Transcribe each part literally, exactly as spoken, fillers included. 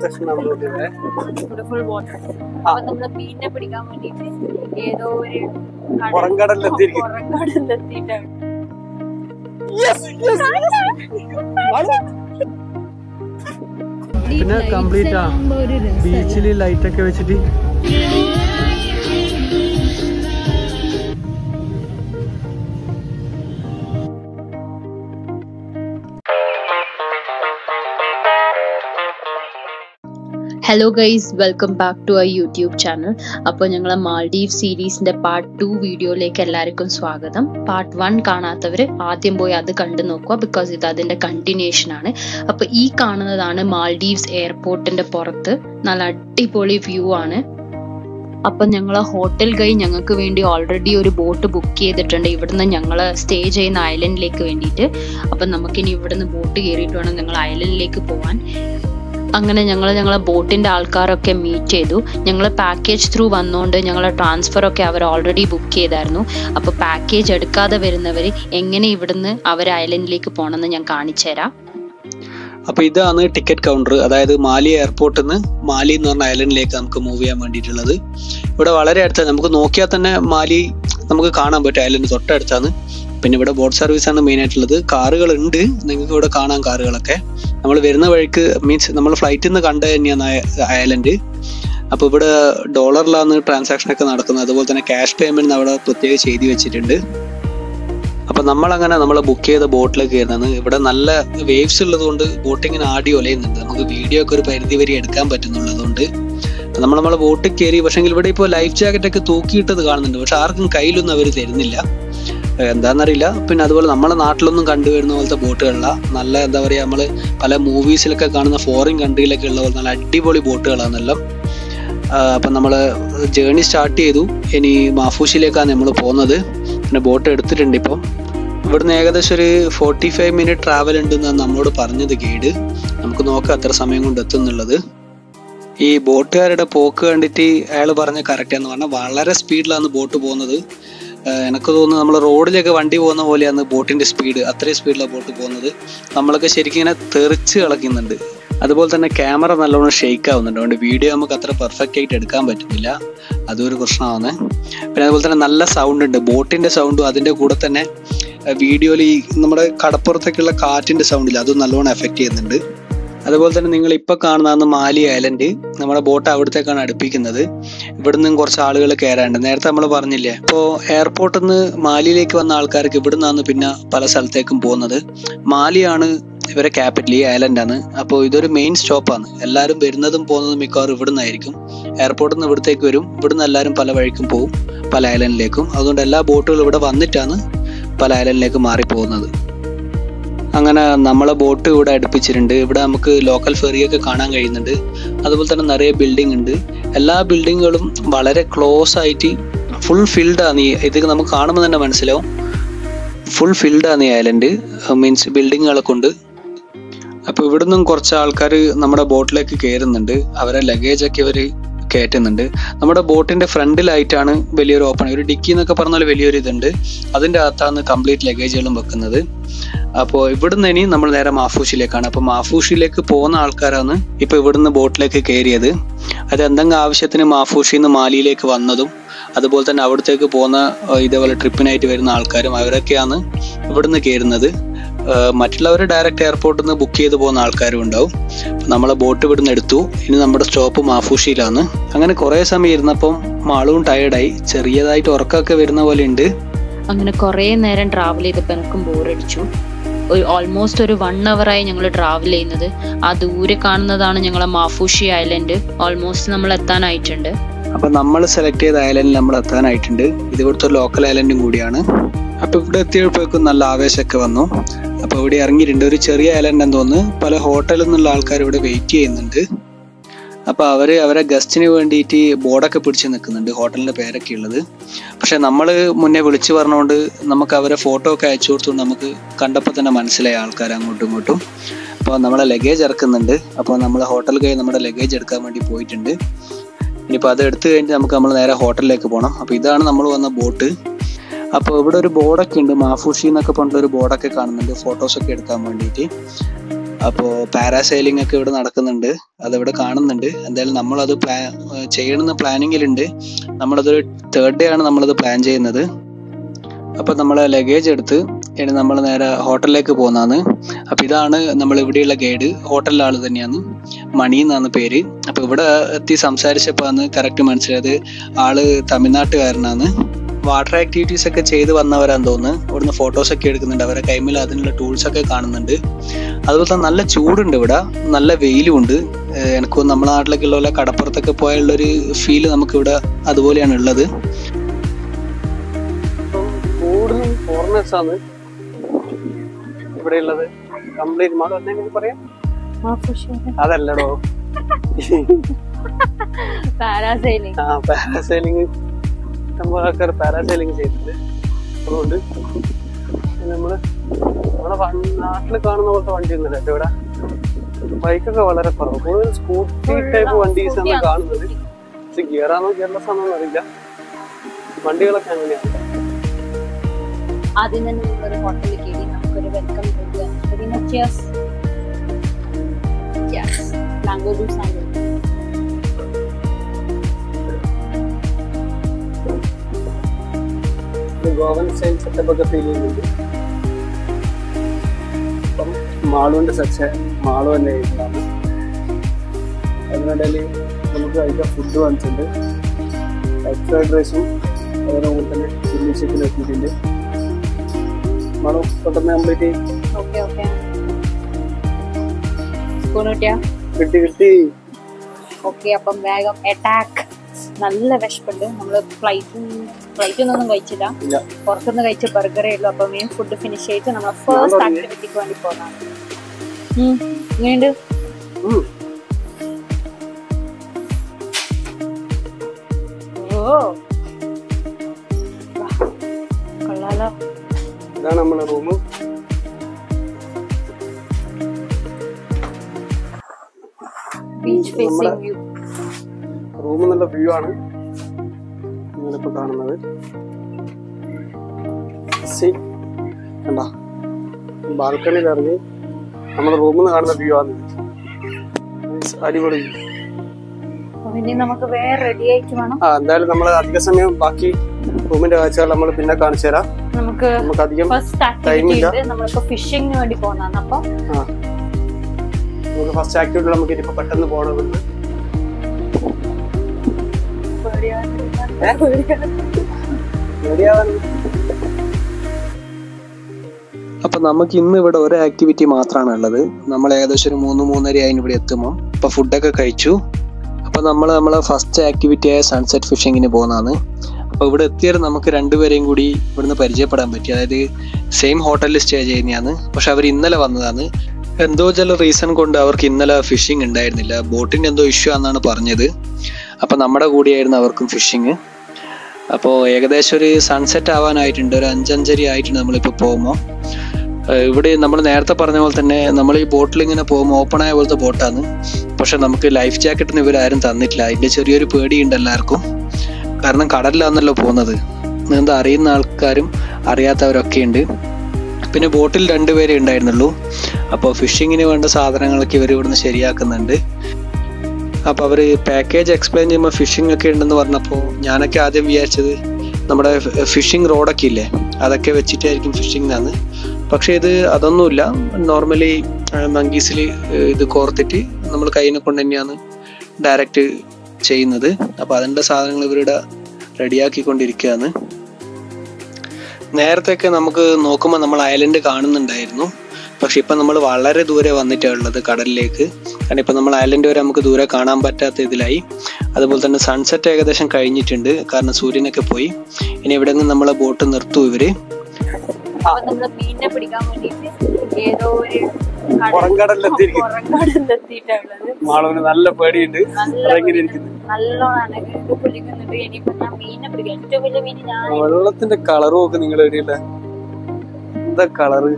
Full water. അപ്പൊ നമ്മള് മീനിനെ പിടിക്കാൻ വേണ്ടിട്ട് ഏതോ ഒരു പുറംകടലിലെത്തിയിട്ടാണ്. പിന്നെ കംപ്ലീറ്റ് ആ ബീച്ചിൽ ലൈറ്റ് ഒക്കെ വെച്ചിട്ട് hello guys, welcome back to our YouTube channel. അപ്പോൾ ഞങ്ങളെ മാൽഡീവ് സീരീസിന്റെ പാർട്ട് ടു വീഡിയോയിലേക്ക് എല്ലാവർക്കും സ്വാഗതം. പാർട്ട് വൺ കാണാത്തവർ ആദ്യം പോയി അത് കണ്ടു നോക്കുക, ബിക്കോസ് ഇത് അതിന്റെ കണ്ടിന്യൂഷൻ ആണ്. അപ്പോൾ ഈ കാണുന്നതാണ് മാൽഡീവ്സ് എയർപോർട്ടിന്റെ പുറത്ത്. നല്ല അടിപൊളി വ്യൂ ആണ്. അപ്പം ഞങ്ങൾ ഹോട്ടൽ ഗൈഡ് ഞങ്ങൾക്ക് വേണ്ടി ഓൾറെഡി ഒരു ബോട്ട് ബുക്ക് ചെയ്തിട്ടുണ്ട് ഇവിടുന്ന് ഞങ്ങൾ സ്റ്റേ ചെയ്യുന്ന ഐലൻഡിലേക്ക് വേണ്ടിയിട്ട്. അപ്പം നമുക്കിനി ഇവിടുന്ന് ബോട്ട് കയറിയിട്ട് വേണം ഞങ്ങൾ ഐലൻഡിലേക്ക് പോകാൻ. അങ്ങനെ ഞങ്ങൾ ഞങ്ങളെ ബോട്ടിൻ്റെ ആൾക്കാരൊക്കെ മീറ്റ് ചെയ്തു. ഞങ്ങൾ പാക്കേജ് ത്രൂ വന്നുകൊണ്ട് ഞങ്ങളെ ട്രാൻസ്ഫറൊക്കെ അവർ ഓൾറെഡി ബുക്ക് ചെയ്തായിരുന്നു. അപ്പോൾ പാക്കേജ് എടുക്കാതെ വരുന്നവർ എങ്ങനെ ഇവിടുന്ന് അവർ ഐലൻഡിലേക്ക് പോകണമെന്ന് ഞാൻ കാണിച്ചു തരാം. അപ്പോൾ ഇതാണ് ടിക്കറ്റ് കൗണ്ടർ, അതായത് മാലി എയർപോർട്ടിൽ നിന്ന് മാലി എന്ന് പറഞ്ഞ ഐലൻഡിലേക്ക് നമുക്ക് മൂവ് ചെയ്യാൻ വേണ്ടിയിട്ടുള്ളത്. ഇവിടെ വളരെ അടുത്താണ്, നമുക്ക് നോക്കിയാൽ തന്നെ മാലി നമുക്ക് കാണാൻ പറ്റും. ഐലൻഡ് തൊട്ടടുത്താണ്. പിന്നെ ഇവിടെ ബോട്ട് സർവീസ് ആണ് മെയിൻ ആയിട്ടുള്ളത്. കാറുകൾ ഉണ്ട്, നിങ്ങൾക്ക് ഇവിടെ കാണാൻ കാറുകളൊക്കെ. നമ്മൾ വരുന്ന വഴിക്ക് മീൻസ് നമ്മൾ ഫ്ലൈറ്റിൽ നിന്ന് കണ്ടു തന്നെയാണ് ഐലൻഡ്. അപ്പോൾ ഇവിടെ ഡോളറിലാണ് ട്രാൻസാക്ഷൻ ഒക്കെ നടക്കുന്നത്. അതുപോലെ തന്നെ ക്യാഷ് പേയ്മെന്റ് അവിടെ പ്രത്യേകിച്ച് എഴുതി വെച്ചിട്ടുണ്ട്. അപ്പൊ നമ്മളങ്ങനെ നമ്മൾ ബുക്ക് ചെയ്ത ബോട്ടിലേക്ക് കയറുന്നത്. ഇവിടെ നല്ല വേവ്സ് ഉള്ളത് കൊണ്ട് ബോട്ടിങ്ങിന് ആടി ഒലയുന്നുണ്ട്. നമുക്ക് വീഡിയോ ഒക്കെ ഒരു പരിധി വരെ എടുക്കാൻ പറ്റുന്നുള്ളതുകൊണ്ട് നമ്മൾ നമ്മളെ ബോട്ടിൽ കയറി. പക്ഷെ ഇവിടെ ഇപ്പോൾ ലൈഫ് ജാക്കറ്റ് ഒക്കെ തൂക്കിയിട്ടത് കാണുന്നുണ്ട്, പക്ഷെ ആർക്കും കയ്യിലൊന്നും അവർ തരുന്നില്ല, എന്താണെന്നറിയില്ല. പിന്നെ അതുപോലെ നമ്മളെ നാട്ടിലൊന്നും കണ്ടുവരുന്ന പോലത്തെ ബോട്ടുകളല്ല. നല്ല എന്താ പറയുക, നമ്മൾ പല മൂവീസിലൊക്കെ കാണുന്ന ഫോറിൻ കൺട്രിയിലൊക്കെ ഉള്ള പോലെ നല്ല അടിപൊളി ബോട്ടുകളാണെന്നെല്ലാം. അപ്പം നമ്മൾ ജേർണി സ്റ്റാർട്ട് ചെയ്തു. ഇനി മാഫൂഷിലേക്കാണ് നമ്മൾ പോകുന്നത്. പിന്നെ ബോട്ട് എടുത്തിട്ടുണ്ട്. ഇപ്പം ഇവിടുന്ന് ഏകദേശം ഒരു ഫോർട്ടി ഫൈവ് മിനിറ്റ് ട്രാവൽ ഉണ്ടെന്നാണ് നമ്മളോട് പറഞ്ഞത് ഗൈഡ്. നമുക്ക് നോക്കാം എത്ര സമയം കൊണ്ട് എത്തുന്നുള്ളത്. ഈ ബോട്ടുകാരുടെ പോക്ക് കണ്ടിട്ട് അയാൾ പറഞ്ഞ കറക്റ്റാന്ന് പറഞ്ഞാൽ വളരെ സ്പീഡിലാണ് ബോട്ട് പോകുന്നത്. എനിക്ക് തോന്നുന്നു നമ്മൾ റോഡിലൊക്കെ വണ്ടി പോകുന്ന പോലെയാണ് ബോട്ടിന്റെ സ്പീഡ്. അത്രയും സ്പീഡിലാണ് ബോട്ട് പോകുന്നത്. നമ്മളൊക്കെ ശരിക്കും ഇങ്ങനെ തെറിച്ച് കളക്കുന്നുണ്ട്. അതുപോലെ തന്നെ ക്യാമറ നല്ലോണം ഷെയ്ക്ക് ആവുന്നുണ്ട്. അതുകൊണ്ട് വീഡിയോ നമുക്ക് അത്ര പെർഫെക്റ്റ് ആയിട്ട് എടുക്കാൻ പറ്റുന്നില്ല, അതൊരു പ്രശ്നമാണ്. പിന്നെ അതുപോലെ തന്നെ നല്ല സൗണ്ട് ഉണ്ട്, ബോട്ടിന്റെ സൗണ്ടും അതിന്റെ കൂടെ തന്നെ വീഡിയോയിൽ ഈ നമ്മുടെ കടപ്പുറത്തേക്കുള്ള കാറ്റിന്റെ സൗണ്ടില്ല, അതും നല്ലോണം എഫക്റ്റ് ചെയ്യുന്നുണ്ട്. അതുപോലെ തന്നെ നിങ്ങൾ ഇപ്പൊ കാണുന്നതാണ് മാലി ഐലൻഡ്. നമ്മുടെ ബോട്ട് അവിടത്തേക്കാണ് അടുപ്പിക്കുന്നത്. ഇവിടുന്ന് കുറച്ച് ആളുകൾ കയറാണ്ട്. നേരത്തെ നമ്മൾ പറഞ്ഞില്ലേ, ഇപ്പോൾ എയർപോർട്ടിൽ നിന്ന് മാലിയിലേക്ക് വന്ന ആൾക്കാർക്ക് ഇവിടുന്നാണ് പിന്നെ പല സ്ഥലത്തേക്കും പോകുന്നത്. മാലിയാണ് ഇവരെ ക്യാപിറ്റൽ, ഈ ഐലൻഡാണ്. അപ്പോൾ ഇതൊരു മെയിൻ സ്റ്റോപ്പാണ്. എല്ലാവരും വരുന്നതും പോകുന്നതും മിക്കവാറും ഇവിടുന്നായിരിക്കും. എയർപോർട്ടിൽ നിന്ന് ഇവിടത്തേക്ക് വരും, ഇവിടുന്ന് എല്ലാവരും പല വഴിക്കും പോകും, പല ഐലൻഡിലേക്കും. അതുകൊണ്ട് എല്ലാ ബോട്ടുകളും ഇവിടെ വന്നിട്ടാണ് പല ഐലൻഡിലേക്ക് മാറിപ്പോകുന്നത്. അങ്ങനെ നമ്മളെ ബോട്ട് ഇവിടെ അടുപ്പിച്ചിട്ടുണ്ട്. ഇവിടെ നമുക്ക് ലോക്കൽ ഫെറിയൊക്കെ കാണാൻ കഴിയുന്നുണ്ട്. അതുപോലെ തന്നെ നിറയെ ബിൽഡിംഗ് ഉണ്ട്. എല്ലാ ബിൽഡിങ്ങുകളും വളരെ ക്ലോസ് ആയിട്ട് ഫുൾ ഫിൽഡ് ആണ്. ഈ ഇത് നമുക്ക് കാണുമ്പോൾ തന്നെ മനസ്സിലാവും, ഫുൾ ഫിൽഡ് ആണ് ഈ ഐലൻഡ്, മീൻസ് ബിൽഡിങ്ങുകളൊക്കെ ഉണ്ട്. അപ്പോൾ ഇവിടുന്നും കുറച്ച് ആൾക്കാർ നമ്മുടെ ബോട്ടിലേക്ക് കയറുന്നുണ്ട്. അവരെ ലഗേജൊക്കെ ഇവർ കയറ്റുന്നുണ്ട്. നമ്മുടെ ബോട്ടിന്റെ ഫ്രണ്ടിലായിട്ടാണ് വലിയൊരു ഓപ്പൺ, ഒരു ഡിക്കി എന്നൊക്കെ പറഞ്ഞാൽ വലിയൊരു ഇതുണ്ട്. അതിൻ്റെ അകത്താണ് കംപ്ലീറ്റ് ലഗേജുകളും വെക്കുന്നത്. അപ്പോൾ ഇവിടുന്ന് ഇനി നമ്മൾ നേരെ മാഫൂഷിലേക്കാണ്. അപ്പോൾ മാഫൂഷിലേക്ക് പോകുന്ന ആൾക്കാരാണ് ഇപ്പോൾ ഇവിടുന്ന് ബോട്ടിലേക്ക് കയറിയത്. അത് എന്തെങ്കിലും ആവശ്യത്തിന് മാഫൂഷിൽ നിന്ന് മാലിയിലേക്ക് വന്നതും അതുപോലെ തന്നെ അവിടത്തേക്ക് പോകുന്ന ഇതേപോലെ ട്രിപ്പിനായിട്ട് വരുന്ന ആൾക്കാരും അവരൊക്കെയാണ് ഇവിടുന്ന് കയറുന്നത്. മറ്റുള്ളവർ ഡയറക്റ്റ് എയർപോർട്ടിൽ നിന്ന് ബുക്ക് ചെയ്ത് പോകുന്ന ആൾക്കാരും ഉണ്ടാവും. നമ്മളെ ബോട്ട് ഇവിടുന്ന് എടുത്തു. ഇനി നമ്മുടെ സ്റ്റോപ്പ് മാഫൂഷിയിലാണ്. അങ്ങനെ കുറേ സമയം ഇരുന്നപ്പം മാളും ടയേർഡായി, ചെറിയതായിട്ട് ഉറക്കമൊക്കെ വരുന്ന പോലെ ഉണ്ട്. അങ്ങനെ കുറേ നേരം ട്രാവൽ ചെയ്തപ്പോൾ എനിക്കും ബോറടിച്ചു. ഒരു ഓൾമോസ്റ്റ് ഒരു വൺ അവറായി ഞങ്ങൾ ട്രാവൽ ചെയ്യുന്നത്. ആ ദൂരെ കാണുന്നതാണ് ഞങ്ങളെ മാഫൂഷി ഐലൻഡ്. ഓൾമോസ്റ്റ് നമ്മൾ എത്താനായിട്ടുണ്ട്. അപ്പൊ നമ്മൾ സെലക്ട് ചെയ്ത ഐലൻഡിൽ നമ്മൾ എത്താനായിട്ടുണ്ട്. ഇത് ഇവിടുത്തെ ലോക്കൽ ഐലൻഡും കൂടിയാണ്. അപ്പൊ ഇവിടെ എത്തിയപ്പോഴേക്കും നല്ല ആവേശമൊക്കെ വന്നു. അപ്പൊ ഇവിടെ ഇറങ്ങിയിട്ടുണ്ട്. ഒരു ചെറിയ ഐലൻഡ് എന്ന് തോന്നുന്നു. പല ഹോട്ടലിൽ നിന്നുള്ള ആൾക്കാർ ഇവിടെ വെയിറ്റ് ചെയ്യുന്നുണ്ട്. അപ്പൊ അവര് അവരെ ഗസ്റ്റിന് വേണ്ടിയിട്ട് ബോർഡൊക്കെ പിടിച്ച് നിൽക്കുന്നുണ്ട്, ഹോട്ടലിന്റെ പേരൊക്കെ ഉള്ളത്. പക്ഷെ നമ്മൾ മുന്നേ വിളിച്ചു പറഞ്ഞുകൊണ്ട് നമുക്ക് അവരെ ഫോട്ടോ ഒക്കെ അയച്ചു കൊടുത്തുകൊണ്ട് നമുക്ക് കണ്ടപ്പോൾ തന്നെ മനസ്സിലായി ആൾക്കാർ അങ്ങോട്ടും ഇങ്ങോട്ടും. അപ്പോൾ നമ്മളെ ലഗേജ് ഇറക്കുന്നുണ്ട്. അപ്പോൾ നമ്മൾ ഹോട്ടൽ കഴിഞ്ഞ് നമ്മുടെ ലഗേജ് എടുക്കാൻ വേണ്ടി പോയിട്ടുണ്ട്. ഇനിയിപ്പോൾ അത് എടുത്തു കഴിഞ്ഞിട്ട് നമുക്ക് നമ്മൾ നേരെ ഹോട്ടലിലേക്ക് പോകണം. അപ്പോൾ ഇതാണ് നമ്മൾ വന്ന ബോട്ട്. അപ്പോൾ ഇവിടെ ഒരു ബോർഡൊക്കെ ഉണ്ട്, മാഫൂഷി എന്നൊക്കെ പറഞ്ഞിട്ടൊരു ബോർഡൊക്കെ കാണുന്നുണ്ട് ഫോട്ടോസൊക്കെ എടുക്കാൻ വേണ്ടിയിട്ട്. അപ്പോൾ പാരാസൈലിംഗ് ഒക്കെ ഇവിടെ നടക്കുന്നുണ്ട്, അതിവിടെ കാണുന്നുണ്ട്. എന്തായാലും നമ്മളത് പ്ലാൻ ചെയ്യണമെന്ന് പ്ലാനിങ്ങിലുണ്ട്. നമ്മളതൊരു തേർഡ് ഡേ ആണ് നമ്മളത് പ്ലാൻ ചെയ്യുന്നത്. അപ്പോൾ നമ്മൾ ലഗേജ് എടുത്ത് ഇനി നമ്മൾ നേരെ ഹോട്ടലിലേക്ക് പോകുന്നതാണ്. അപ്പോൾ ഇതാണ് നമ്മൾ ഇവിടെയുള്ള ഗൈഡ്, ഹോട്ടലിലെ ആൾ തന്നെയാണ്, മണി എന്നാണ് പേര്. അപ്പോൾ ഇവിടെ എത്തി സംസാരിച്ചപ്പോൾ ആണ് കറക്റ്റ് മനസ്സിലായത് ആള് തമിഴ്നാട്ടുകാരനാണ്. വാട്ടർ ആക്ടിവിറ്റീസ് ഒക്കെ ചെയ്ത് വന്നവരാന്ന് തോന്നുന്നു. ഇവിടുന്ന് ഫോട്ടോസ് ഒക്കെ എടുക്കുന്നുണ്ട്, അവരുടെ കൈമിൽ അതിനുള്ള ടൂൾസ് ഒക്കെ കാണുന്നുണ്ട്. അതുപോലെ തന്നെ നല്ല ചൂടുണ്ട് ഇവിടെ, നല്ല വെയിലും ഉണ്ട്. എനിക്ക് നമ്മുടെ നാട്ടിലൊക്കെ ഉള്ള പോലെ കടപ്പുറത്തൊക്കെ പോയുള്ളൊരു ഫീല് നമുക്കിവിടെ അതുപോലെയാണ് ഉള്ളത്. കൂടുതലും ഫോറിനേഴ്സ് ആണ് ഇവിടെ ഉള്ളത്. കംപ്ലീറ്റ് മാഡം എന്തെങ്കിലും പറയാം? അതല്ലടോ, പാരാസൈലിംഗ്. ആ പാരാസൈലിംഗ് നമ്മൾ ആൾക്കാർ പാരാസൈലിംഗ് ചെയ്തിട്ടുണ്ട്. അതുകൊണ്ട് നമ്മള് നമ്മുടെ നാട്ടിൽ കാണുന്ന പോലത്തെ വണ്ടി ഒന്നുമില്ല ഇവിടെ. ബൈക്കൊക്കെ വളരെ കുറവ്, കൂടുതൽ സ്കൂട്ടി ടൈപ്പ് വണ്ടീസ് ആണ് കാണുന്നത്. പക്ഷെ ഗിയറാണോ ഗിയർലെസ് ആണോ അറിയില്ല, വണ്ടികളൊക്കെ അങ്ങനെയാണ്. ആദ്യം തന്നെ ഒരു ഹോട്ടലിൽ കയറി നമുക്കൊരു വെൽക്കം മാംഗോ ജ്യൂസ് ആണ്. ഗോവൻ സ്റ്റൈൽ സെറ്റപ്പ് ഒക്കെ ഫീൽ ചെയ്യുന്നുണ്ട്. അപ്പം മാളുവിന്റെ സെക്ഷൻ മാളു തന്നെ ആയിട്ടുണ്ടാണ്. അതിനിടയിൽ നമുക്ക് കഴിക്കാൻ ഫുഡ് വാങ്ങിച്ചിട്ടുണ്ട്. എഗ് ഫ്രൈഡ് റൈസും അതിനോട് തന്നെ ചില്ലി ചിക്കൻ എത്തിയിട്ടുണ്ട്. മാളു പെട്ടെന്ന് കംപ്ലീറ്റ് ചെയ്യും. ഓക്കെ ഓക്കെ സ്പൂൺ കിട്ടിയാ കിട്ടി കിട്ടി ഓക്കെ. അപ്പം വേഗം അറ്റാക്ക്. നല്ല വിശപ്പുണ്ട്. നമ്മള് ഫ്ലൈറ്റ് ഫ്ലൈറ്റിൽ നിന്നൊന്നും കഴിച്ചില്ല, പുറത്തുനിന്ന് കഴിച്ച ബർഗറേ ഉള്ളൂ. അപ്പൊ മെയിൻ ഫുഡ് ഫിനിഷ് ചെയ്തിട്ട് നമ്മൾ ഫസ്റ്റ് ആക്ടിവിറ്റിക്ക് വേണ്ടി പോകാം. ഇങ്ങനെയുണ്ട്. ഓ കൊള്ളാലോ. ഇതാണ് നമ്മളെ room. Beach facing view. Room നല്ല വ്യൂ ആണ് നിങ്ങളിപ്പോ കാണുന്നത്. കണ്ടാ, ബാൽക്കണിയിൽ ഇറങ്ങി നമ്മുടെ റൂമിൽ നിന്ന് കാണുന്ന വ്യൂ ആണ്. അടിപൊളി. നമുക്ക് വേറെ റെഡി ആയിട്ട് വേണം. ആ എന്തായാലും നമ്മൾ അധിക സമയം ബാക്കി റൂമിന്റെ കാഴ്ചകൾ നമ്മൾ പിന്നെ കാണിച്ചു തരാം. നമുക്ക് നമുക്ക് അധികം ടൈമില്ല. നമ്മളിപ്പോ ഫിഷിങ്ങിന് വേണ്ടി പോകുന്നതാണ്. അപ്പൊ നമുക്ക് ഫസ്റ്റ് ആക്ടിവിറ്റി നമുക്ക് ഇനിയിപ്പോ പെട്ടെന്ന് പോകണമെന്ന്. അപ്പൊ നമുക്ക് ഇന്ന് ഇവിടെ ഒരു ആക്ടിവിറ്റി മാത്രമാണ് ഉള്ളത്. നമ്മൾ ഏകദേശം ഒരു മൂന്ന് മൂന്നര ആയി ഇവിടെ എത്തുമ്പോൾ. അപ്പൊ ഫുഡൊക്കെ കഴിച്ചു. അപ്പൊ നമ്മൾ നമ്മളെ ഫസ്റ്റ് ആക്ടിവിറ്റി ആയ സൺസെറ്റ് ഫിഷിങ്ങിന് പോകുന്നതാണ്. അപ്പൊ ഇവിടെ എത്തിയാൽ നമുക്ക് രണ്ടുപേരെയും കൂടി ഇവിടുന്ന് പരിചയപ്പെടാൻ പറ്റി. അതായത് സെയിം ഹോട്ടലിൽ സ്റ്റേ ചെയ്യുന്നതാണ്. പക്ഷെ അവർ ഇന്നലെ വന്നതാണ്. എന്തോ ചില റീസൺ കൊണ്ട് അവർക്ക് ഇന്നലെ ഫിഷിംഗ് ഉണ്ടായിരുന്നില്ല. ബോട്ടിന്റെ എന്തോ ഇഷ്യൂ ആണെന്നാണ് പറഞ്ഞത്. അപ്പൊ നമ്മുടെ കൂടിയായിരുന്നു അവർക്കും ഫിഷിങ്. അപ്പോൾ ഏകദേശം ഒരു സൺസെറ്റ് ആവാനായിട്ടുണ്ട്, ഒരു അഞ്ചഞ്ചരി ആയിട്ടുണ്ട് നമ്മളിപ്പോൾ പോകുമ്പോൾ. ഇവിടെ നമ്മൾ നേരത്തെ പറഞ്ഞ പോലെ തന്നെ നമ്മൾ ഈ ബോട്ടിൽ ഇങ്ങനെ പോകുമ്പോൾ ഓപ്പൺ ആയ പോലത്തെ ബോട്ടാണ്. പക്ഷെ നമുക്ക് ലൈഫ് ജാക്കറ്റിന് ഇവരാരും തന്നിട്ടില്ല. അതിൻ്റെ ചെറിയൊരു പേടിയുണ്ട് എല്ലാവർക്കും. കാരണം കടലിലാണല്ലോ പോകുന്നത്. നീന്താൻ അറിയുന്ന ആൾക്കാരും അറിയാത്തവരൊക്കെ ഉണ്ട്. പിന്നെ ബോട്ടിൽ രണ്ടുപേരേ ഉണ്ടായിരുന്നുള്ളൂ. അപ്പോൾ ഫിഷിങ്ങിന് വേണ്ട സാധനങ്ങളൊക്കെ ഇവർ ഇവിടുന്ന് ശരിയാക്കുന്നുണ്ട്. അപ്പോൾ അവർ പാക്കേജ് എക്സ്പ്ലെയിൻ ചെയ്യുമ്പോൾ ഫിഷിംഗ് ഒക്കെ ഉണ്ടെന്ന് പറഞ്ഞപ്പോൾ ഞാനൊക്കെ ആദ്യം വിചാരിച്ചത് നമ്മുടെ ഫിഷിംഗ് റോഡൊക്കെ ഇല്ലേ അതൊക്കെ വെച്ചിട്ടായിരിക്കും ഫിഷിംഗ് എന്നാണ്. പക്ഷേ ഇത് അതൊന്നുമില്ല. നോർമലി മങ്കീസിൽ ഇത് കോർത്തിട്ട് നമ്മൾ കയ്യിനെ കൊണ്ട് തന്നെയാണ് ഡയറക്റ്റ് ചെയ്യുന്നത്. അപ്പോൾ അതിൻ്റെ സാധനങ്ങൾ ഇവരുടെ റെഡിയാക്കിക്കൊണ്ടിരിക്കുകയാണ്. നേരത്തെയൊക്കെ നമുക്ക് നോക്കുമ്പോൾ നമ്മൾ ഐലൻഡ് കാണുന്നുണ്ടായിരുന്നു. പക്ഷെ ഇപ്പം നമ്മൾ വളരെ ദൂരെ വന്നിട്ടാണ് ഉള്ളത് കടലിലേക്ക്. കാരണം ഇപ്പം നമ്മൾ ഐലൻഡ് വരെ നമുക്ക് ദൂരെ കാണാൻ പറ്റാത്ത ഇതിലായി. അതുപോലെ തന്നെ സൺസെറ്റ് ഏകദേശം കഴിഞ്ഞിട്ടുണ്ട്. കാരണം സൂര്യനൊക്കെ പോയി. ഇനി എവിടെയെങ്കിലും നമ്മളെ ബോട്ട് നിർത്തും ഇവര്. മീനിനെ പിടിക്കാൻ വേണ്ടിട്ട് ഏതോ ഒരു മാളവിന് നല്ല പേടിയുണ്ട്. വെള്ളത്തിന്റെ കളറും ഒക്കെ നിങ്ങൾ എവിടെയല്ലേ? എന്താ കളറ്?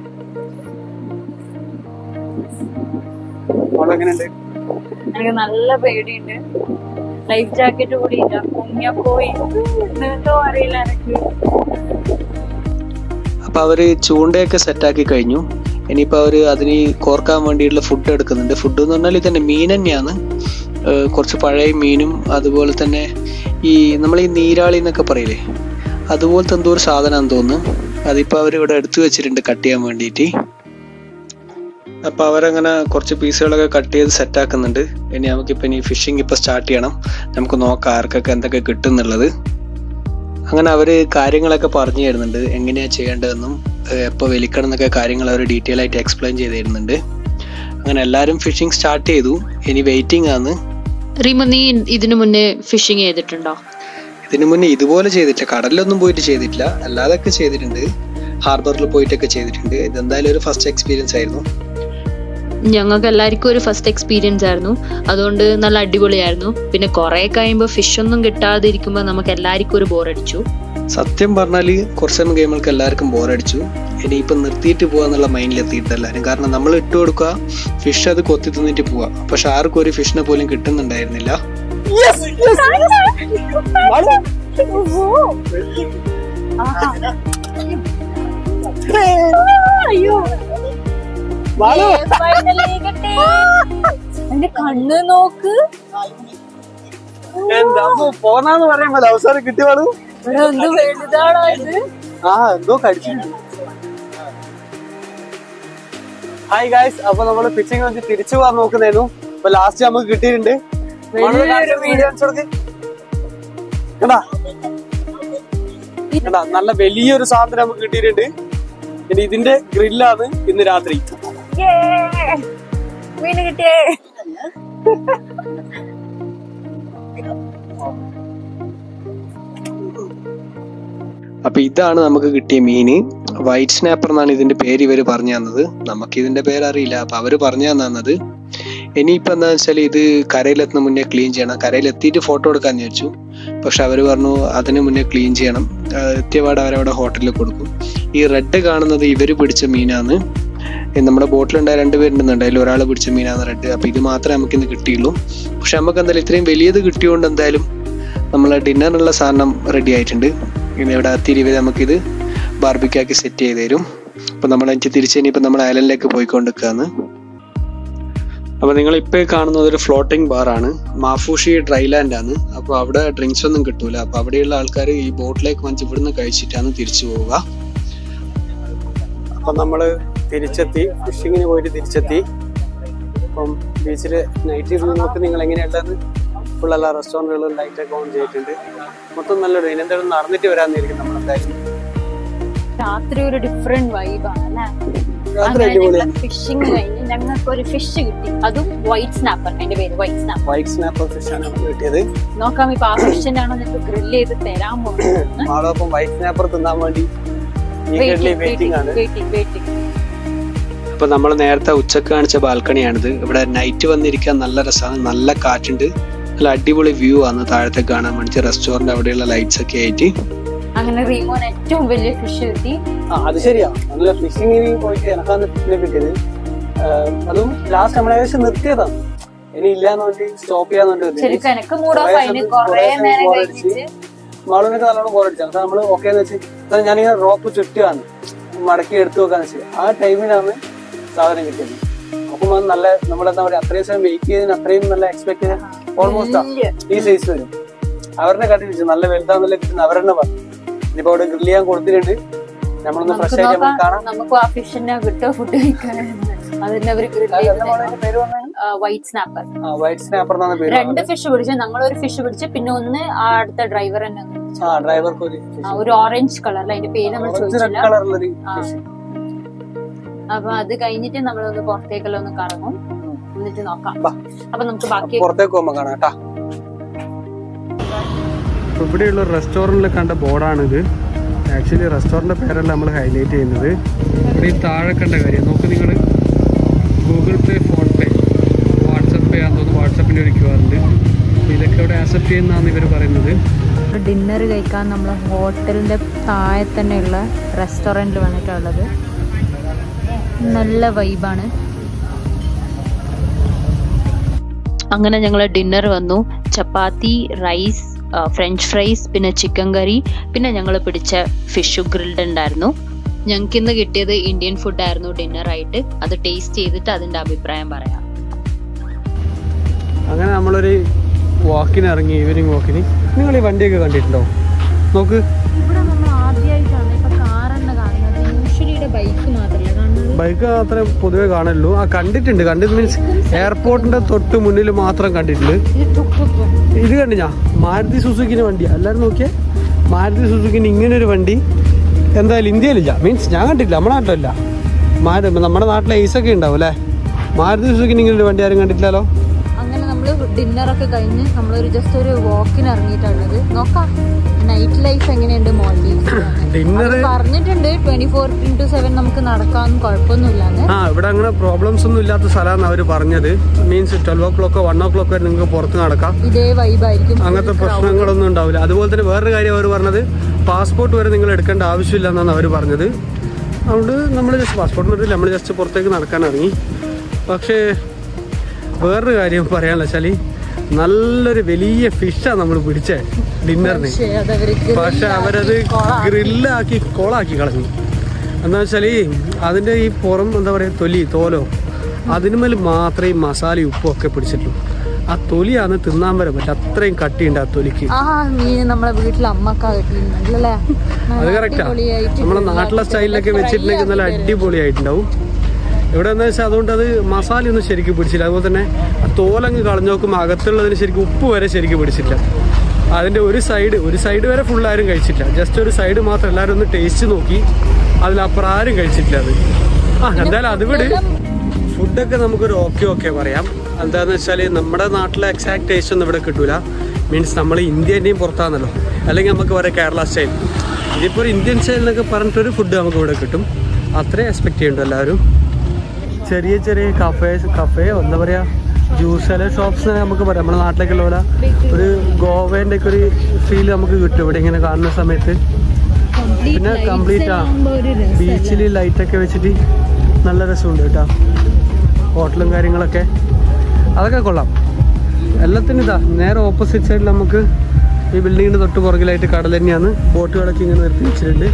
എങ്ങനെയുണ്ട്? എനിക്ക് നല്ല പേടിയുണ്ട്. ലൈഫ് ജാക്കറ്റ് കൂടി ഇല്ല. പൊങ്ങിയ പോയി എന്തോ അറിയില്ല എനിക്ക്. അപ്പൊ അവര് ചൂണ്ടയൊക്കെ സെറ്റാക്കി കഴിഞ്ഞു. ഇനിയിപ്പോൾ അവർ അതിന് കോർക്കാൻ വേണ്ടിയിട്ടുള്ള ഫുഡ് എടുക്കുന്നുണ്ട്. ഫുഡ് എന്ന് പറഞ്ഞാൽ ഇതന്നെ മീൻ തന്നെയാണ്, കുറച്ച് പഴയ മീനും അതുപോലെ തന്നെ ഈ നമ്മൾ ഈ നീരാളി എന്നൊക്കെ പറയില്ലേ അതുപോലത്തെ എന്തോ ഒരു സാധനമാണെന്ന് തോന്നുന്നു. അതിപ്പോൾ അവരിവിടെ എടുത്തു വെച്ചിട്ടുണ്ട് കട്ട് ചെയ്യാൻ വേണ്ടിയിട്ട്. അപ്പോൾ അവരങ്ങനെ കുറച്ച് പീസുകളൊക്കെ കട്ട് ചെയ്ത് സെറ്റാക്കുന്നുണ്ട്. ഇനി നമുക്കിപ്പോൾ ഇനി ഫിഷിങ് ഇപ്പോൾ സ്റ്റാർട്ട് ചെയ്യണം. നമുക്ക് നോക്കാം ആർക്കൊക്കെ എന്തൊക്കെ കിട്ടും എന്നുള്ളത്. അങ്ങനെ അവർ കാര്യങ്ങളൊക്കെ പറഞ്ഞു തരുന്നുണ്ട്, എങ്ങനെയാണ് ചെയ്യേണ്ടതെന്നും എപ്പോൾ വലിക്കണം എന്നൊക്കെ കാര്യങ്ങൾ അവർ ഡീറ്റെയിൽ ആയിട്ട് എക്സ്പ്ലെയിൻ ചെയ്ത് തരുന്നുണ്ട്. അങ്ങനെ എല്ലാവരും ഫിഷിങ് സ്റ്റാർട്ട് ചെയ്തു. ഇനി വെയിറ്റിംഗ് ആണ്. റീമ, നീ ഇതിനു മുന്നേ ഫിഷിങ് ചെയ്തിട്ടുണ്ടോ? ഇതിനു മുന്നേ ഇതുപോലെ ചെയ്തിട്ടില്ല, കടലിലൊന്നും പോയിട്ട് ചെയ്തിട്ടില്ല, അല്ലാതൊക്കെ ചെയ്തിട്ടുണ്ട്, ഹാർബറിൽ പോയിട്ടൊക്കെ ചെയ്തിട്ടുണ്ട്. ഇതെന്തായാലും ഒരു ഫസ്റ്റ് എക്സ്പീരിയൻസ് ആയിരുന്നു. ഞങ്ങൾക്ക് എല്ലാവർക്കും ഒരു ഫസ്റ്റ് എക്സ്പീരിയൻസ് ആയിരുന്നു, അതുകൊണ്ട് നല്ല അടിപൊളിയായിരുന്നു. പിന്നെ കുറെ കഴിയുമ്പോൾ ഫിഷ് ഒന്നും കിട്ടാതിരിക്കുമ്പോൾ നമുക്ക് എല്ലാവർക്കും ഒരു ബോറടിച്ചു. സത്യം പറഞ്ഞാല് കുറച്ച് സമയം കഴിയുമ്പോൾ എല്ലാവർക്കും ബോറടിച്ചു. ഇനിയിപ്പം നിർത്തിയിട്ട് പോവാന്നുള്ള മൈൻഡിൽ എത്തിയിട്ട് എല്ലാവരും. കാരണം നമ്മൾ ഇട്ട് കൊടുക്കുക, ഫിഷ് അത് കൊത്തി തിന്നിട്ട് പോവാ. പക്ഷെ ആർക്കും ഒരു ഫിഷിനെ പോലും കിട്ടുന്നുണ്ടായിരുന്നില്ല. കണ്ണ് നോക്ക്, പോന്നാന്ന് പറയുമ്പോ അവസാനം കിട്ടി വേണു. എന്ത് വലുതാണോ ഇത്? ആ എന്തോ കടിച്ചിട്ടുണ്ട്. ഹായ് ഗായ്സ്, അപ്പൊ നമ്മള് ഫിഷിംഗ് വെച്ച് തിരിച്ചു പോകാൻ നോക്കുന്നായിരുന്നു. അപ്പൊ ലാസ്റ്റ് നമുക്ക് കിട്ടിയിട്ടുണ്ട്. നല്ല വലിയൊരു സാധനം നമുക്ക് കിട്ടിയിട്ടുണ്ട്. ഇനി ഇതിന്റെ ഗ്രില്ലാണ് ഇന്ന് രാത്രി. മീന് കിട്ടിയേ. അപ്പൊ ഇതാണ് നമുക്ക് കിട്ടിയ മീന്. വൈറ്റ് സ്നാപ്പർ എന്നാണ് ഇതിന്റെ പേര് ഇവര് പറഞ്ഞു തന്നത്. നമുക്ക് ഇതിന്റെ പേരറിയില്ല, അപ്പൊ അവര് പറഞ്ഞു തന്നത്. ഇനിയിപ്പോ എന്താ വെച്ചാൽ ഇത് കരയിലെത്തുന്ന മുന്നേ ക്ലീൻ ചെയ്യണം. കരയിലെത്തിയിട്ട് ഫോട്ടോ എടുക്കാന്ന് ചോദിച്ചു, പക്ഷെ അവര് പറഞ്ഞു അതിന് മുന്നേ ക്ലീൻ ചെയ്യണം. എത്തിയപാട് അവരവിടെ ഹോട്ടലിൽ കൊടുക്കും. ഈ റെഡ് കാണുന്നത് ഇവര് പിടിച്ച മീനാണ്. നമ്മുടെ ബോട്ടിലുണ്ടായ രണ്ടുപേരുണ്ടെന്നുണ്ട്, അതിൽ ഒരാൾ പിടിച്ച മീനാണ് റെഡ്. അപ്പൊ ഇത് മാത്രമേ നമുക്ക് ഇന്ന് കിട്ടിയുള്ളൂ. പക്ഷെ നമുക്ക് എന്തായാലും ഇത്രയും വലിയത് കിട്ടിയോണ്ട് എന്തായാലും നമ്മളെ ഡിന്നറിനുള്ള സാധനം റെഡി ആയിട്ടുണ്ട്. ഇനി ഇവിടെ തിരിവെ നമുക്കിത് ബാർബിക്കാക്കി സെറ്റ് ചെയ്ത് തരും. അപ്പൊ നമ്മൾ എനിക്ക് തിരിച്ച് ഇനിയിപ്പോ നമ്മുടെ ഐലൻഡിലേക്ക് പോയിക്കൊണ്ടിരിക്കുകയാണ്. അപ്പൊ നിങ്ങൾ ഇപ്പൊ കാണുന്നത് ഒരു ഫ്ലോട്ടിംഗ് ബാറാണ്. മാഫൂഷി ഡ്രൈലാൻഡ് ആണ്. അപ്പൊ അവിടെ ഡ്രിങ്ക്സ് ഒന്നും കിട്ടൂല. അപ്പൊ അവിടെയുള്ള ആൾക്കാർ ഈ ബോട്ടിലേക്ക് വന്ന് ഇവിടുന്ന് കഴിച്ചിട്ടാണ് തിരിച്ചു പോവുക. അപ്പൊ നമ്മള് തിരിച്ചെത്തി, ഫിഷിങ്ങിന് പോയിട്ട് തിരിച്ചെത്തി. അപ്പം ബീച്ചില് നൈറ്റ് ഇരുന്ന് നോക്ക് നിങ്ങൾ എങ്ങനെയുള്ളത്. ഫുൾ എല്ലാ റെസ്റ്റോറൻറ്റുകളും ലൈറ്റൊക്കെ ഓൺ ചെയ്തിട്ടുണ്ട്. മൊത്തം നല്ലൊരു ഇതിനെന്തായാലും നടന്നിട്ട് വരാന്നിരിക്കും നമ്മളെന്തായാലും. രാത്രി ഒരു ഡിഫറെന്റ് വൈബാണ് അല്ലേ? ഫിഷിങ് കഴിഞ്ഞ് ഞങ്ങൾക്ക് ഒരു ഫിഷ് കിട്ടി, അതും വൈറ്റ് സ്നാപ്പർ. അതിന്റെ പേര് white snapper. White snapper fish ആണ് കിട്ടിയത്. നോക്കാം ഇപ്പൊ ആ ഫിഷിന്റെ ആണോ നിങ്ങൾക്ക് ഗ്രില്ല് ചെയ്ത് തരാൻ പോകുന്നത്. ആളൊപ്പം വൈറ്റ് സ്നാപ്പർ തിന്നാൻ വേണ്ടി വെയിറ്റിംഗ് ആണ്. അപ്പൊ നമ്മൾ നേരത്തെ ഉച്ചക്ക് കാണിച്ച ബാൽക്കണിയാണിത്. ഇവിടെ നൈറ്റ് വന്നിരിക്കാൻ നല്ല രസമാണ്, നല്ല കാറ്റുണ്ട്, നല്ല അടിപൊളി വ്യൂ ആണ് താഴത്തേക്ക് കാണാൻ വേണ്ടി. റെസ്റ്റോറന്റ് അവിടെയുള്ള ലൈറ്റ്സ് ഒക്കെ ആയിട്ട് അങ്ങനെ റീമോൻ ഏറ്റവും വലിയ ഫിഷ് കിട്ടി. അത് ശരിയാ, നല്ല ഫിഷിങ്ങിന് പോയിട്ട് എനക്കാണ് ഫിഷിനെ കിട്ടിയത്. അതും ലാസ്റ്റ് നമ്മൾ ഏകദേശം നിർത്തിയതാണ്. ഇനി ഇല്ലാന്ന് വേണ്ടി സ്റ്റോപ്പ് ചെയ്യാന്ന് മാളൂനൊക്കെ നല്ലോണം ബോറടിച്ചു. അപ്പൊ നമ്മള് ഓക്കേന്ന് വെച്ച് ഞാനിങ്ങനെ റോപ്പ് ചുറ്റുകയാണ്, മടക്കി എടുത്തു വെക്കാന്ന് വെച്ചാൽ ആ ടൈമിലാണ് സാധനം കിട്ടിയത്. നോക്കുമ്പോ നല്ല നമ്മളെന്താ പറയാ അത്രയും സമയം വെയിറ്റ് ചെയ്തതിന് അത്രയും നല്ല എക്സ്പെക്ട് ചെയ്ത് ഓൾമോസ്റ്റ് ഈ സൈസ് വരും. അവരുടെ കണ്ടിരിച്ചു നല്ല വലുതാന്നല്ല കിട്ടുന്ന അവരെന്നെ പറഞ്ഞു. ഇനിയിപ്പോ അവിടെ ഗ്രില്ല് ചെയ്യാൻ കൊടുത്തിട്ടുണ്ട്. നമ്മളൊന്ന് ഫ്രഷ് ആയിട്ട് നമുക്ക് കാണാം. നമുക്ക് ആ ഫിഷിനെ കിട്ടുക ഫുഡ് കഴിക്കാൻ. White snapper. വൈറ്റ് സ്നാപ്പർ എന്നാണ് പേര്. രണ്ട് ഫിഷ് പിടിച്ചു, ഞങ്ങളൊരു ഫിഷ് പിടിച്ചു, പിന്നെ ഒന്ന് ആ അടുത്ത ഡ്രൈവർ തന്നെ ഡ്രൈവർക്ക് ഒരു ഓറഞ്ച് കളറിൽ, അതിന്റെ പേര് നമ്മൾ ചോദിച്ചില്ല. അപ്പൊ അത് കഴിഞ്ഞിട്ട് നമ്മളൊന്ന് പുറത്തേക്കെല്ലാം ഒന്ന് കറങ്ങും, എന്നിട്ട് നോക്കാം. അപ്പൊ നമുക്ക് ബാക്കി പുറത്തേക്ക് പോകുമ്പോ കാണാം കേട്ടാ. ഇവിടെയുള്ള റെസ്റ്റോറന്റിൽ കണ്ട ബോർഡാണിത്. ആക്ച്വലി റെസ്റ്റോറന്റ് പേരല്ല നമ്മൾ ഹൈലൈറ്റ് ചെയ്യുന്നത്. ഇവിടെ ഈ താഴെ കണ്ട കാര്യം നോക്ക് നിങ്ങൾ. Google Pay, phone pay, WhatsApp Pay ആണെന്ന് തോന്നുന്നു. വാട്സപ്പിൻ്റെ ഒരു ക്യു ആർ ഉണ്ട്. ഇതൊക്കെ ഇവിടെ ആക്സെപ്റ്റ് ചെയ്യുന്നതാണ് ഇവർ പറയുന്നത്. ഡിന്നർ കഴിക്കാൻ നമ്മൾ ഹോട്ടലിന്റെ താഴെ തന്നെയുള്ള റെസ്റ്റോറൻറ്റിൽ വന്നിട്ടുള്ളത്. നല്ല വൈബാണ്. അങ്ങനെ ഞങ്ങൾ ഡിന്നർ വന്നു. ചപ്പാത്തി, റൈസ്, ഫ്രഞ്ച് ഫ്രൈസ്, പിന്നെ ചിക്കൻ കറി, പിന്നെ ഞങ്ങൾ പിടിച്ച ഫിഷ് ഗ്രിൽഡ് ഉണ്ടായിരുന്നു. ഞങ്ങൾക്ക് ഇന്ന് കിട്ടിയത് ഇന്ത്യൻ ഫുഡ് ആയിരുന്നു ഡിന്നർ ആയിട്ട്. അത് ടേസ്റ്റ് ചെയ്തിട്ട് അതിന്റെ അഭിപ്രായം പറയാം. അങ്ങനെ നമ്മളൊരു വാക്കിന് ഇറങ്ങി, ഈവനിങ് വാക്കിന്. നിങ്ങൾ ഈ വണ്ടിയൊക്കെ കണ്ടിട്ടുണ്ടോ? നോക്ക്, ഇവിടെ നമ്മൾ ആദ്യമായിട്ടാണ് ഇപ്പൊ കാറെന്നെ കാണുന്നത്. യൂഷ്വലി ബൈക്ക് മാത്രമല്ല കാണുന്നത്. ബൈക്ക് മാത്രമേ പൊതുവെ കാണുള്ളൂ. ആ കണ്ടിട്ടുണ്ട്, കണ്ടത് മീൻസ് എയർപോർട്ടിന്റെ തൊട്ട് മുന്നിൽ മാത്രം കണ്ടിട്ടുണ്ട്. ഇത് കണ്ടു ഞാൻ, മാരുതി സുസുക്കിന്റെ വണ്ടി. എല്ലാവരും നോക്കിയേ, മാരുതി സുസുക്കിന് ഇങ്ങനെ ഒരു വണ്ടി എന്തായാലും ഇന്ത്യയിലില്ല. മീൻസ് ഞാൻ കണ്ടിട്ടില്ല, നമ്മുടെ നാട്ടിലല്ല. മാരു നമ്മുടെ നാട്ടിലെ ഐസൊക്കെ ഉണ്ടാവും അല്ലേ. മാരുതി സുസുക്കിന് ഇങ്ങനെ ഒരു വണ്ടി ആരും കണ്ടിട്ടില്ലല്ലോ. അങ്ങനെ നമ്മള് ഡിന്നറൊക്കെ കഴിഞ്ഞ് നമ്മളൊരു ജസ്റ്റ് ഒരു വാക്കിന് ഇറങ്ങിയിട്ടുള്ളത്. നോക്കാം നൈറ്റ് ലൈഫ് എങ്ങനെയുണ്ട് മാൽഡീവ്സ്. ഡിന്നർ പറഞ്ഞിട്ടുണ്ട് ട്വന്റി ഫോർ ഇൻറ്റു സെവൻ നമുക്ക് നടക്കാനും കുഴപ്പമൊന്നുമില്ലാന്ന്. ആ ഇവിടെ അങ്ങനെ പ്രോബ്ലംസ് ഒന്നും ഇല്ലാത്ത സ്ഥലമാണ് അവർ പറഞ്ഞത്. മീൻസ് ട്വൽവ് ഓ ക്ലോക്കോ വൺ ഓ ക്ലോക്കോ വരെ നിങ്ങൾക്ക് പുറത്ത് നടക്കാം, ഇതേ വൈബായിരിക്കും, അങ്ങനത്തെ പ്രശ്നങ്ങളൊന്നും ഉണ്ടാവില്ല. അതുപോലെ തന്നെ വേറൊരു കാര്യം അവർ പറഞ്ഞത്, പാസ്പോർട്ട് വരെ നിങ്ങൾ എടുക്കേണ്ട ആവശ്യമില്ല എന്നാണ് അവർ പറഞ്ഞത്. അതുകൊണ്ട് നമ്മൾ ജസ്റ്റ് പാസ്പോർട്ട് എടുത്തില്ല, നമ്മൾ ജസ്റ്റ് പുറത്തേക്ക് നടക്കാൻ ഇറങ്ങി. പക്ഷേ വേറൊരു കാര്യം പറയാനുള്ള വെച്ചാൽ നല്ലൊരു വലിയ ഫിഷാണ് നമ്മൾ പിടിച്ചേ ഡിന്നറിന്. പക്ഷെ അവരത് ഗ്രില്ലാക്കി കോളാക്കി കളഞ്ഞു. എന്താ വെച്ചാൽ അതിൻ്റെ ഈ പുറം എന്താ പറയുക, തൊലി തോലോ അതിനുമേൽ മാത്രമേ ഈ മസാലയും ഉപ്പും ഒക്കെ പിടിച്ചിട്ടുള്ളൂ. ആ തൊലിയാണ് തിന്നാൻ വരെ പറ്റും, അത്രയും കട്ടിയുണ്ട് ആ തൊലിക്ക്. നമ്മളെ വീട്ടിൽ അമ്മക്കാ കിട്ടിയിട്ടുണ്ടല്ലേ, അത് കറക്റ്റാ. നമ്മളെ നാട്ടിലെ സ്റ്റൈലിലൊക്കെ വെച്ചിട്ടുണ്ടെങ്കിൽ നല്ല അടിപൊളിയായിട്ടുണ്ടാവും. ഇവിടെ എന്താ വെച്ചാൽ അതുകൊണ്ട് അത് മസാലയൊന്നും ശരിക്കും പിടിച്ചില്ല. അതുപോലെ തന്നെ തോലങ്ങ് കളഞ്ഞു നോക്കുമ്പോൾ അകത്തുള്ളതിന് ശരിക്കും ഉപ്പ് വരെ ശരിക്കും പിടിച്ചില്ല. അതിൻ്റെ ഒരു സൈഡ് ഒരു സൈഡ് വരെ ഫുൾ ആരും കഴിച്ചില്ല, ജസ്റ്റ് ഒരു സൈഡ് മാത്രം എല്ലാവരും ഒന്ന് ടേസ്റ്റ് നോക്കി, അതിലപ്പുറം ആരും കഴിച്ചിട്ടില്ല അത്. ആ എന്തായാലും അതുവിടെ ഫുഡൊക്കെ നമുക്കൊരു ഓക്കെ ഓക്കെ പറയാം. എന്താണെന്ന് വെച്ചാൽ നമ്മുടെ നാട്ടിലെ എക്സാക്ട് ടേസ്റ്റ് ഒന്നും ഇവിടെ കിട്ടൂല. മീൻസ് നമ്മൾ ഇന്ത്യൻ്റെയും പുറത്താണല്ലോ, അല്ലെങ്കിൽ നമുക്ക് പറയാം കേരള സ്റ്റൈൽ. ഇതിപ്പോൾ ഒരു ഇന്ത്യൻ സ്റ്റൈൽ എന്നൊക്കെ പറഞ്ഞിട്ടൊരു ഫുഡ് നമുക്ക് ഇവിടെ കിട്ടും. അത്രയും എക്സ്പെക്ട് ചെയ്യുന്നുണ്ട് എല്ലാവരും. ചെറിയ ചെറിയ കഫേസ് കഫേയോ എന്താ പറയുക, ജ്യൂസ് ഷോപ്സ് നമുക്ക് പറയാം. നമ്മുടെ നാട്ടിലേക്കുള്ള പോലെ ഒരു ഗോവേൻ്റെ ഒക്കെ ഒരു ഫീൽ നമുക്ക് കിട്ടും ഇവിടെ ഇങ്ങനെ കാണുന്ന സമയത്ത്. പിന്നെ കംപ്ലീറ്റ് ആ ബീച്ചിൽ ലൈറ്റൊക്കെ വെച്ചിട്ട് നല്ല രസമുണ്ട് കേട്ടോ. ഹോട്ടലും കാര്യങ്ങളൊക്കെ അതൊക്കെ കൊള്ളാം. എല്ലാത്തിനും ഇതാ നേരെ ഓപ്പോസിറ്റ് സൈഡിൽ നമുക്ക് ഈ ബിൽഡിങ്ങിൻ്റെ തൊട്ട് പുറകിലായിട്ട് കടൽ തന്നെയാണ്. ബോട്ടുകളൊക്കെ ഇങ്ങനെ നിർത്തി വെച്ചിട്ടുണ്ട്.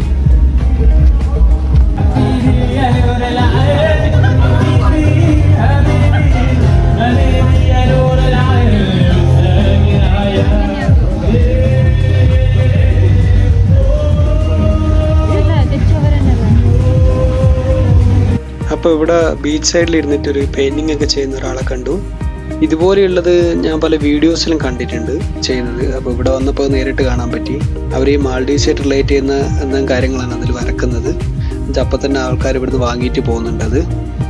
അപ്പോൾ ഇവിടെ ബീച്ച് സൈഡിൽ ഇരുന്നിട്ട് ഒരു പെയിന്റിംഗ് ഒക്കെ ചെയ്യുന്ന ഒരാളെ കണ്ടു. ഇതുപോലെയുള്ളത് ഞാൻ പല വീഡിയോസിലും കണ്ടിട്ടുണ്ട് ചെയ്യുന്നത്. അപ്പോൾ ഇവിടെ വന്നപ്പോൾ നേരിട്ട് കാണാൻ പറ്റി. അവർ ഈ മാൽഡീവ്സായിട്ട് റിലേറ്റ് ചെയ്യുന്ന എന്തെങ്കിലും കാര്യങ്ങളാണ് അതിൽ വരക്കുന്നത്. അപ്പം തന്നെ ആൾക്കാർ ഇവിടുന്ന് വാങ്ങിയിട്ട് പോകുന്നുണ്ട് അത്.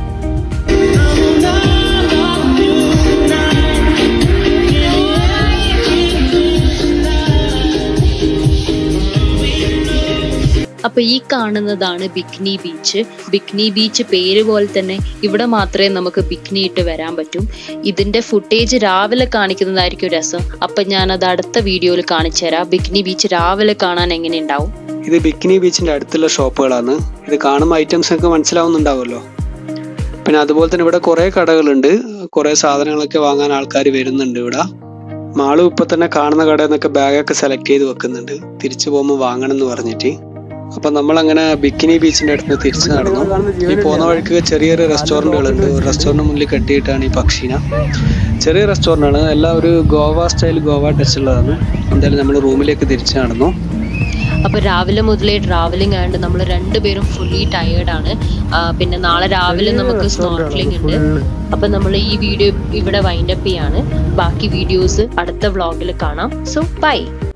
അപ്പൊ ഈ കാണുന്നതാണ് ബിക്നി ബീച്ച്. ബിക്നി ബീച്ച് പേര് പോലെ തന്നെ ഇവിടെ മാത്രമേ നമുക്ക് ബിക്നി ഇട്ട് വരാൻ പറ്റും. ഇതിന്റെ ഫുട്ടേജ് രാവിലെ കാണിക്കുന്നതായിരിക്കും രസം. അപ്പൊ ഞാനത് അടുത്ത വീഡിയോയിൽ കാണിച്ചു തരാം. ബിക്നി ബീച്ച് രാവിലെ കാണാൻ എങ്ങനെ ഉണ്ടാവും. ഇത് ബിക്നി ബീച്ചിന്റെ അടുത്തുള്ള ഷോപ്പുകളാണ്. ഇത് കാണുമ്പോൾ ഐറ്റംസ് ഒക്കെ മനസ്സിലാവുന്നുണ്ടാവുമല്ലോ. പിന്നെ അതുപോലെ തന്നെ ഇവിടെ കുറെ കടകളുണ്ട്, കുറെ സാധനങ്ങളൊക്കെ വാങ്ങാൻ ആൾക്കാർ വരുന്നുണ്ട് ഇവിടെ. മാളും ഇപ്പൊ തന്നെ കാണുന്ന കടയിൽ നിന്നൊക്കെ ബാഗൊക്കെ സെലക്ട് ചെയ്ത് വെക്കുന്നുണ്ട്, തിരിച്ചു പോകുമ്പോൾ വാങ്ങണം എന്ന് പറഞ്ഞിട്ട്. അപ്പൊ നമ്മളങ്ങനെ ബിക്കിനി ബീച്ചിന്റെ അടുത്ത് തിരിച്ചു നടന്നു. ഈ പോകുന്ന വഴിക്ക് ചെറിയൊരു റെസ്റ്റോറൻറ്റുകളുണ്ട്. ഒരു റെസ്റ്റോറൻറ്റ് മുന്നിൽ കെട്ടിയിട്ടാണ് ഈ പക്ഷീന. ചെറിയ റെസ്റ്റോറൻ്റ് ആണ്, എല്ലാം ഒരു ഗോവ സ്റ്റൈൽ ഗോവ ടച്ച് ഉള്ളതാണ്. എന്തായാലും നമ്മൾ റൂമിലേക്ക് തിരിച്ചു നടന്നു. അപ്പൊ രാവിലെ മുതലേ ട്രാവലിംഗ് ആയതുകൊണ്ട് നമ്മൾ രണ്ടുപേരും ഫുള്ളി ടയേർഡാണ്. പിന്നെ നാളെ രാവിലെ നമുക്ക് സ്നോർക്കലിംഗ് ഉണ്ട്. അപ്പൊ നമ്മൾ ഈ വീഡിയോ ഇവിടെ വൈൻഡപ്പ് ചെയ്യാണ്. ബാക്കി വീഡിയോസ് അടുത്ത വ്ളോഗിൽ കാണാം. So by.